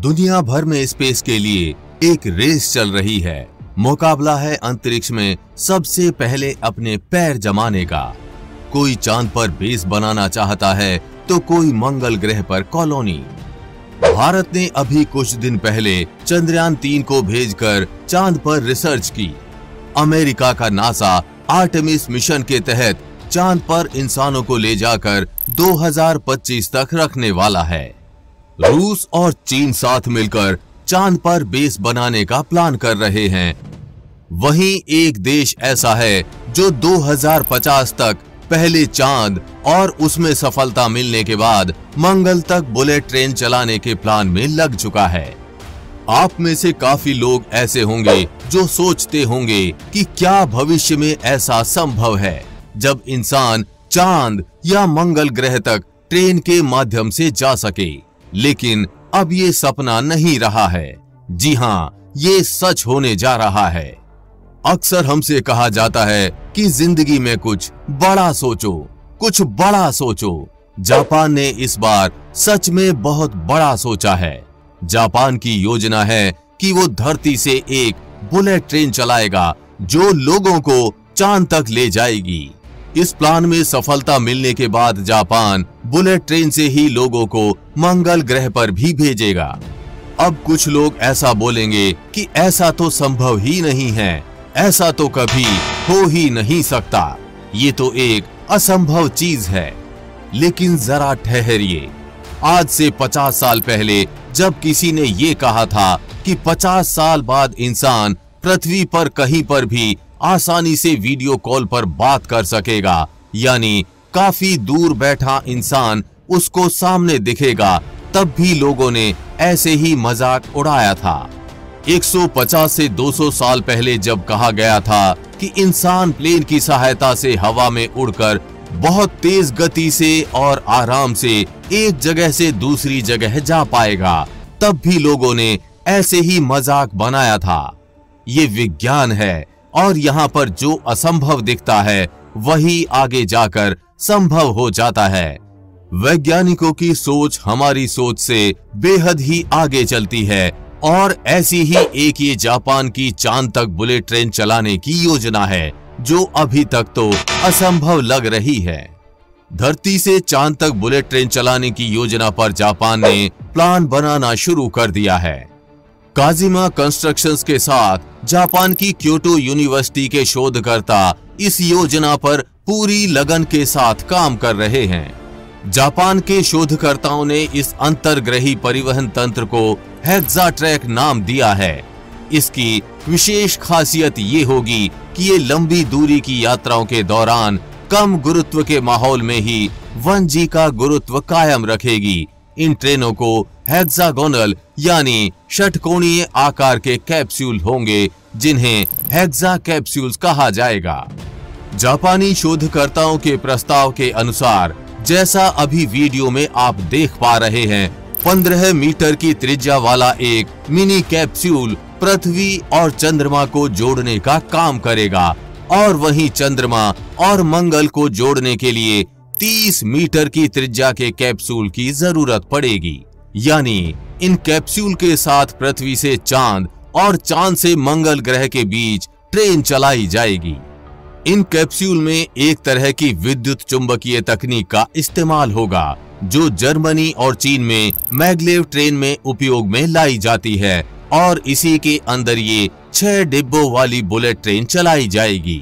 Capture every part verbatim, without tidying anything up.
दुनिया भर में स्पेस के लिए एक रेस चल रही है। मुकाबला है अंतरिक्ष में सबसे पहले अपने पैर जमाने का। कोई चांद पर बेस बनाना चाहता है तो कोई मंगल ग्रह पर कॉलोनी। भारत ने अभी कुछ दिन पहले चंद्रयान तीन को भेजकर चांद पर रिसर्च की। अमेरिका का नासा आर्टेमिस मिशन के तहत चांद पर इंसानों को ले जाकर दो हज़ार पच्चीस तक रखने वाला है। रूस और चीन साथ मिलकर चांद पर बेस बनाने का प्लान कर रहे हैं। वहीं एक देश ऐसा है जो दो हज़ार पचास तक पहले चांद और उसमें सफलता मिलने के बाद मंगल तक बुलेट ट्रेन चलाने के प्लान में लग चुका है। आप में से काफी लोग ऐसे होंगे जो सोचते होंगे कि क्या भविष्य में ऐसा संभव है जब इंसान चांद या मंगल ग्रह तक ट्रेन के माध्यम से जा सके। लेकिन अब ये सपना नहीं रहा है। जी हाँ, ये सच होने जा रहा है। अक्सर हमसे कहा जाता है कि जिंदगी में कुछ बड़ा सोचो, कुछ बड़ा सोचो। जापान ने इस बार सच में बहुत बड़ा सोचा है। जापान की योजना है कि वो धरती से एक बुलेट ट्रेन चलाएगा जो लोगों को चांद तक ले जाएगी। इस प्लान में सफलता मिलने के बाद जापान बुलेट ट्रेन से ही लोगों को मंगल ग्रह पर भी भेजेगा। अब कुछ लोग ऐसा बोलेंगे कि ऐसा तो संभव ही नहीं है, ऐसा तो कभी हो ही नहीं सकता, ये तो एक असंभव चीज है। लेकिन जरा ठहरिए। आज से पचास साल पहले जब किसी ने ये कहा था कि पचास साल बाद इंसान पृथ्वी पर कहीं पर भी आसानी से वीडियो कॉल पर बात कर सकेगा, यानी काफी दूर बैठा इंसान उसको सामने दिखेगा, तब भी लोगों ने ऐसे ही मजाक उड़ाया था। एक सौ पचास से दो सौ साल पहले जब कहा गया था कि इंसान प्लेन की सहायता से हवा में उड़कर बहुत तेज गति से और आराम से एक जगह से दूसरी जगह जा पाएगा, तब भी लोगों ने ऐसे ही मजाक बनाया था। ये विज्ञान है और यहाँ पर जो असंभव दिखता है वही आगे जाकर संभव हो जाता है। वैज्ञानिकों की सोच हमारी सोच से बेहद ही आगे चलती है और ऐसी ही एक ये जापान की चांद तक बुलेट ट्रेन चलाने की योजना है जो अभी तक तो असंभव लग रही है। धरती से चांद तक बुलेट ट्रेन चलाने की योजना पर जापान ने प्लान बनाना शुरू कर दिया है। काजिमा कंस्ट्रक्शंस के साथ जापान की क्योटो यूनिवर्सिटी के शोधकर्ता इस योजना पर पूरी लगन के साथ काम कर रहे हैं। जापान के शोधकर्ताओं ने इस अंतर्ग्रही परिवहन तंत्र को हेक्सा ट्रैक नाम दिया है। इसकी विशेष खासियत ये होगी कि ये लंबी दूरी की यात्राओं के दौरान कम गुरुत्व के माहौल में ही वन जी का गुरुत्व कायम रखेगी। इन ट्रेनों को हेक्सागोनल यानी षटकोणीय आकार के कैप्सूल होंगे जिन्हें हेक्सा कैप्सूल्स कहा जाएगा। जापानी शोधकर्ताओं के प्रस्ताव के अनुसार जैसा अभी वीडियो में आप देख पा रहे हैं, पंद्रह मीटर की त्रिज्या वाला एक मिनी कैप्सूल पृथ्वी और चंद्रमा को जोड़ने का काम करेगा और वहीं चंद्रमा और मंगल को जोड़ने के लिए तीस मीटर की त्रिज्या के कैप्सूल की जरूरत पड़ेगी। यानी इन कैप्सूल के साथ पृथ्वी से चांद और चांद से मंगल ग्रह के बीच ट्रेन चलाई जाएगी। इन कैप्सूल में एक तरह की विद्युत चुंबकीय तकनीक का इस्तेमाल होगा जो जर्मनी और चीन में मैग्लेव ट्रेन में उपयोग में लाई जाती है और इसी के अंदर ये छह डिब्बों वाली बुलेट ट्रेन चलाई जाएगी।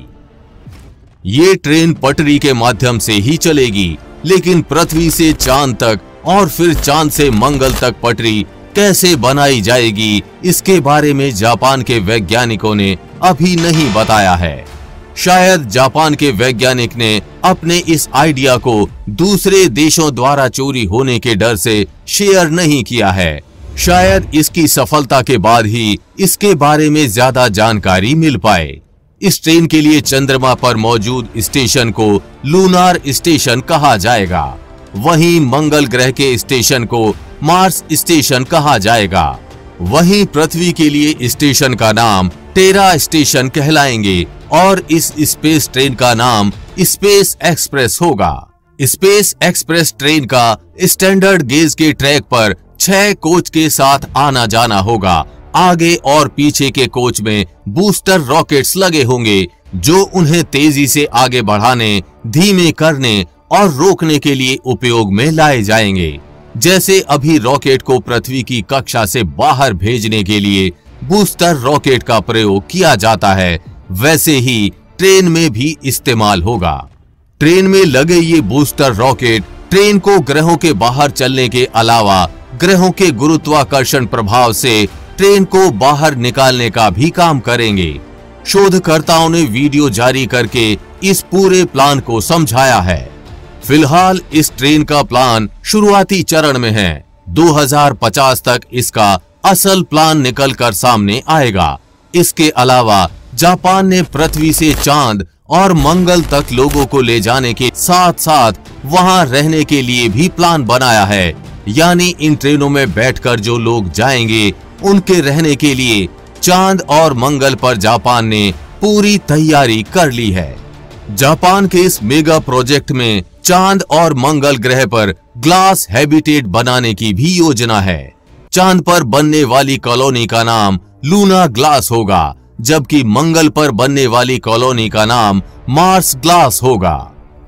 ये ट्रेन पटरी के माध्यम से ही चलेगी, लेकिन पृथ्वी से चांद तक और फिर चांद से मंगल तक पटरी कैसे बनाई जाएगी, इसके बारे में जापान के वैज्ञानिकों ने अभी नहीं बताया है। शायद जापान के वैज्ञानिक ने अपने इस आइडिया को दूसरे देशों द्वारा चोरी होने के डर से शेयर नहीं किया है। शायद इसकी सफलता के बाद ही इसके बारे में ज्यादा जानकारी मिल पाए। इस ट्रेन के लिए चंद्रमा पर मौजूद स्टेशन को लूनार स्टेशन कहा जाएगा, वहीं मंगल ग्रह के स्टेशन को मार्स स्टेशन कहा जाएगा। वहीं पृथ्वी के लिए स्टेशन का नाम टेरा स्टेशन कहलाएंगे और इस स्पेस ट्रेन का नाम स्पेस एक्सप्रेस होगा। स्पेस एक्सप्रेस ट्रेन का स्टैंडर्ड गेज के ट्रैक पर छह कोच के साथ आना जाना होगा। आगे और पीछे के कोच में बूस्टर रॉकेट्स लगे होंगे जो उन्हें तेजी से आगे बढ़ाने, धीमे करने और रोकने के लिए उपयोग में लाए जाएंगे। जैसे अभी रॉकेट को पृथ्वी की कक्षा से बाहर भेजने के लिए बूस्टर रॉकेट का प्रयोग किया जाता है, वैसे ही ट्रेन में भी इस्तेमाल होगा। ट्रेन में लगे ये बूस्टर रॉकेट ट्रेन को ग्रहों के बाहर चलने के अलावा ग्रहों के गुरुत्वाकर्षण प्रभाव से ट्रेन को बाहर निकालने का भी काम करेंगे। शोधकर्ताओं ने वीडियो जारी करके इस पूरे प्लान को समझाया है। फिलहाल इस ट्रेन का प्लान शुरुआती चरण में है। दो हज़ार पचास तक इसका असल प्लान निकल कर सामने आएगा। इसके अलावा जापान ने पृथ्वी से चांद और मंगल तक लोगों को ले जाने के साथ साथ वहां रहने के लिए भी प्लान बनाया है। यानी इन ट्रेनों में बैठकर जो लोग जाएंगे उनके रहने के लिए चांद और मंगल पर जापान ने पूरी तैयारी कर ली है। जापान के इस मेगा प्रोजेक्ट में चांद और मंगल ग्रह पर ग्लास हैबिटेट बनाने की भी योजना है। चांद पर बनने वाली कॉलोनी का नाम लूना ग्लास होगा, जबकि मंगल पर बनने वाली कॉलोनी का नाम मार्स ग्लास होगा।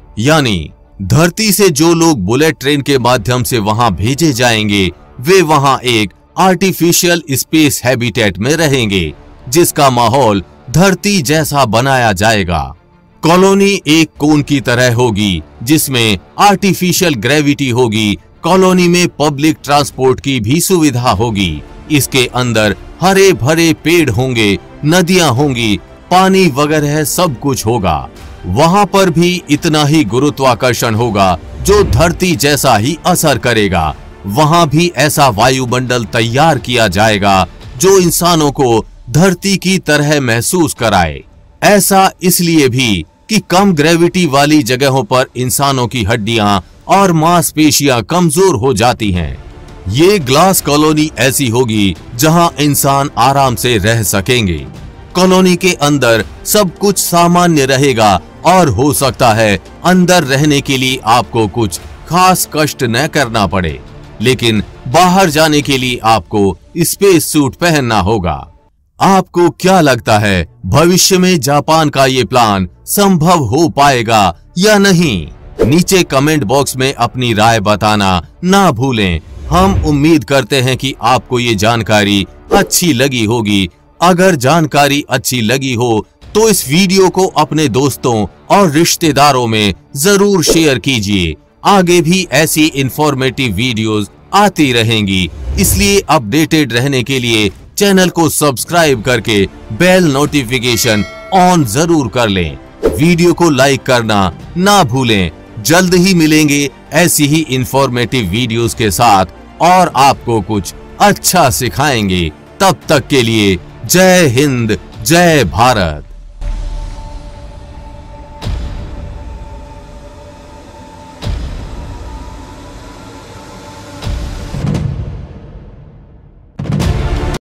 यानी धरती से जो लोग बुलेट ट्रेन के माध्यम से वहां भेजे जाएंगे वे वहां एक आर्टिफिशियल स्पेस हैबिटेट में रहेंगे, जिसका माहौल धरती जैसा बनाया जाएगा। कॉलोनी एक कोन की तरह होगी जिसमें आर्टिफिशियल ग्रेविटी होगी। कॉलोनी में पब्लिक ट्रांसपोर्ट की भी सुविधा होगी। इसके अंदर हरे भरे पेड़ होंगे, नदियां होंगी, पानी वगैरह सब कुछ होगा। वहां पर भी इतना ही गुरुत्वाकर्षण होगा जो धरती जैसा ही असर करेगा। वहां भी ऐसा वायुमंडल तैयार किया जाएगा जो इंसानों को धरती की तरह महसूस कराए। ऐसा इसलिए भी कि कम ग्रेविटी वाली जगहों पर इंसानों की हड्डियां और मांसपेशियां कमजोर हो जाती हैं। ये ग्लास कॉलोनी ऐसी होगी जहां इंसान आराम से रह सकेंगे। कॉलोनी के अंदर सब कुछ सामान्य रहेगा और हो सकता है अंदर रहने के लिए आपको कुछ खास कष्ट न करना पड़े, लेकिन बाहर जाने के लिए आपको स्पेस सूट पहनना होगा। आपको क्या लगता है, भविष्य में जापान का ये प्लान संभव हो पाएगा या नहीं? नीचे कमेंट बॉक्स में अपनी राय बताना ना भूलें। हम उम्मीद करते हैं कि आपको ये जानकारी अच्छी लगी होगी। अगर जानकारी अच्छी लगी हो तो इस वीडियो को अपने दोस्तों और रिश्तेदारों में जरूर शेयर कीजिए। आगे भी ऐसी इंफॉर्मेटिव वीडियोस आती रहेंगी, इसलिए अपडेटेड रहने के लिए चैनल को सब्सक्राइब करके बेल नोटिफिकेशन ऑन जरूर कर लें। वीडियो को लाइक करना ना भूलें। जल्द ही मिलेंगे ऐसी ही इंफॉर्मेटिव वीडियोस के साथ और आपको कुछ अच्छा सिखाएंगे। तब तक के लिए जय हिंद, जय भारत।